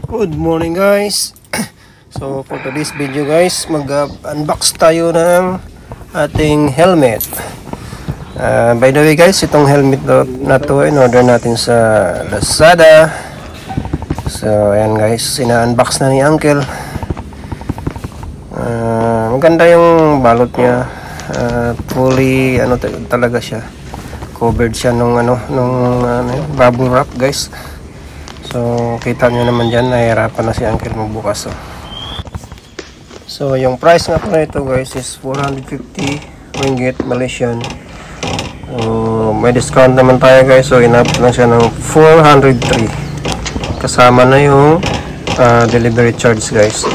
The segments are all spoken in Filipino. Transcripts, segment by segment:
Good morning guys. So for today's video guys, mag-unbox tayo ng ating helmet. By the way guys, itong helmet na to in-order natin sa Lazada. So ayan guys, ina-unbox na ni Uncle. Maganda yung balot niya. Fully talaga siya. Covered siya nung bubble wrap guys. So kita nyo naman dyan, nahihirapan na si Uncle magbukas. So yung price nga po na ito guys is 450 ringgit Malaysian. May discount naman tayo guys, so inabot lang siya ng 403 kasama na yung delivery charge guys.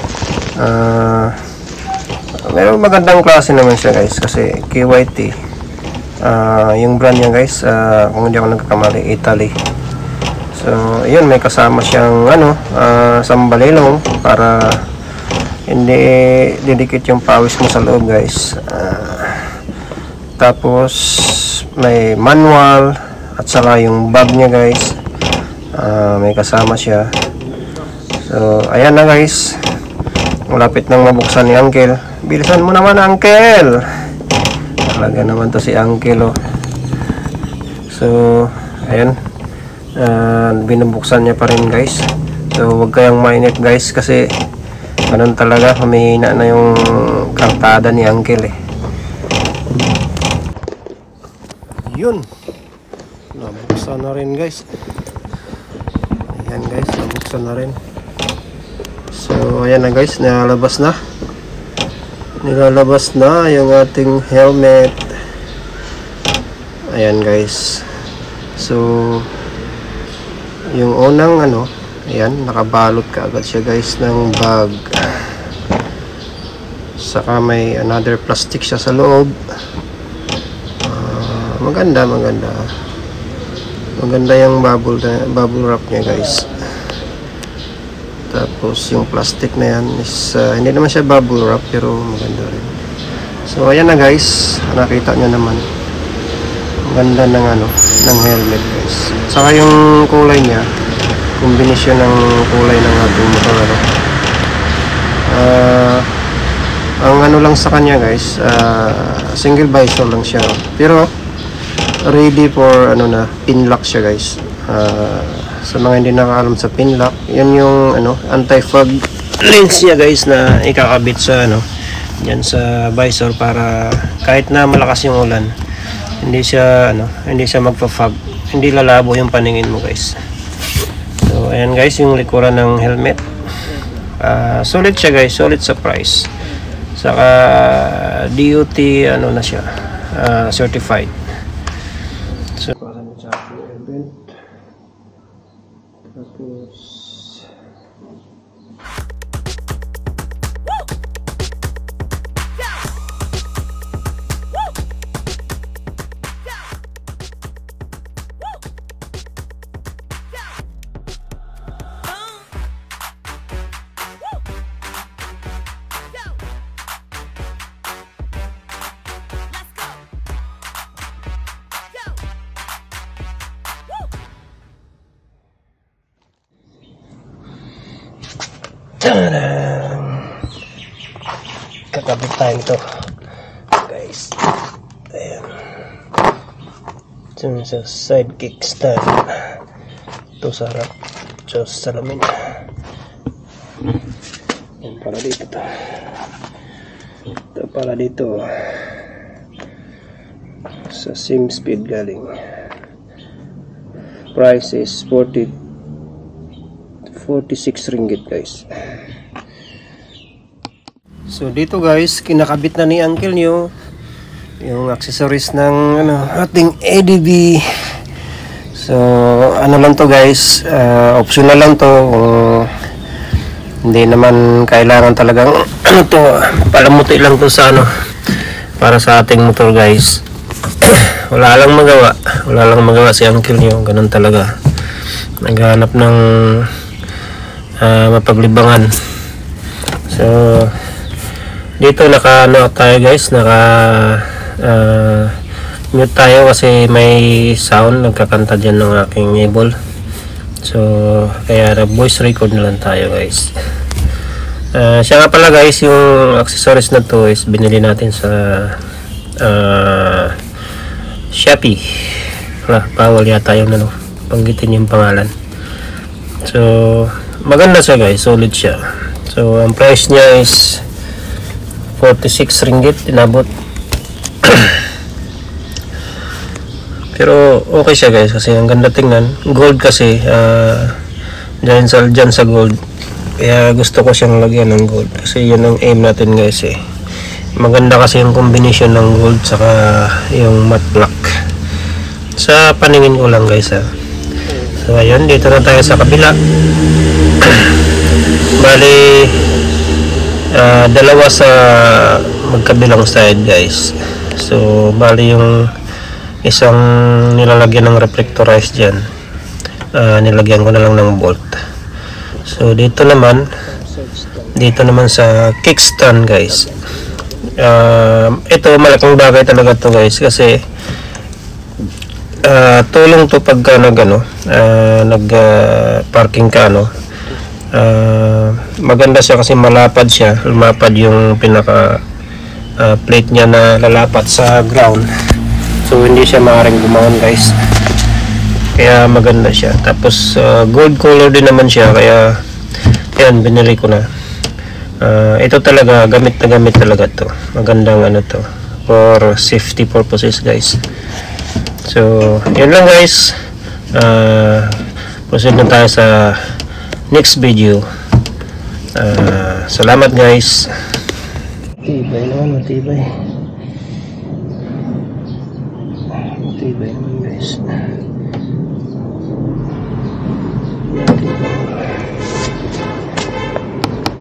Meron magandang klase naman siya guys, kasi KYT yung brand niya guys, kung hindi ako nagkakamali, Italy. So yun, may kasama siyang sambalilong para hindi didikit yung pawis mo sa loob guys. Tapos may manual at saka yung bag niya guys, may kasama siya. So ayan na guys, malapit nang mabuksan ni Uncle. Bilisan mo naman Uncle, talaga naman to si Uncle So ayan, binubuksan niya pa rin guys. So huwag kayong mainit guys, kasi ganun talaga, humihina na yung kartada ni Uncle Yun, nabuksan na rin guys. Ayan guys, nabuksan na rin. So ayan na guys, nilalabas na yung ating helmet. Ayan guys. So yung unang ayan, nakabalot ka agad siya guys ng bag. Saka may another plastic siya sa loob. Maganda yung bubble wrap niya guys. Tapos yung plastic na yan is hindi naman siya bubble wrap, pero maganda rin. So ayan na guys, nakita nyo naman, ganda ng helmet guys. Saka yung kulay niya, kombinasyon ng kulay ng ating motor ang lang sa kanya guys, single visor lang siya, pero ready for pin lock siya guys. Sa mga hindi nakaalam sa pin lock, yan yung anti-fog lens niya guys, na ikakabit sa yan sa visor, para kahit na malakas yung ulan, hindi siya magpa-fog, hindi lalabo yung paningin mo guys. So ayan guys, yung likuran ng helmet, solid siya guys, solid sa price. Saka DOT na siya, certified. So para mo sa event, tapos kakabit tayo ito guys. Ayan, ito sa side kickstand, ito sa harap, ito sa salamin. Yan para dito ito para dito sa same speed galing. Price is 46 ringgit guys. So dito guys, kinakabit na ni Uncle nyo yung accessories ng ating ADB. So lang to guys, optional lang to, hindi naman kailangan talagang to, palamuti lang to sa para sa ating motor guys. wala lang magawa si Uncle nyo, ganun talaga, naghahanap ng mapaglibangan. So dito tayo guys, mute tayo kasi may sound, nagkakanta dyan ng aking neighbor. So kaya nag voice record na lang tayo guys. Siya nga pala guys, yung accessories na to is binili natin sa Shopee. Bawal yata yung ano, banggitin yung pangalan. So maganda siya guys, solid siya. So ang price niya is 46 ringgit inabot. Pero okay siya guys, kasi ang ganda tingnan. Gold kasi, dyan sa gold. Kaya gusto ko siyang lagyan ng gold, kasi yun ang aim natin guys eh. Maganda kasi yung combination ng gold saka yung matte black. Sa paningin ko lang guys ha. So ayun, dito na tayo sa kabila. Bali, dalawa sa magkabilang side guys. So bali yung isang nilalagyan ng reflectorized dyan, nilagyan ko na lang ng bolt. So dito naman sa kickstand guys, ito malaking bagay talaga to guys, kasi tulong to pagka nag parking ka maganda siya kasi malapad siya, lumapad yung pinaka plate niya na lalapat sa ground. So hindi siya maaaring gumawan guys, kaya maganda siya. Tapos gold color din naman siya, kaya yan, binili ko na. Ito talaga, gamit na gamit talaga to. Magandang ano to, for safety purposes guys. So yun lang guys, proceed na tayo sa next video. Salamat guys. Matibay naman, matibay.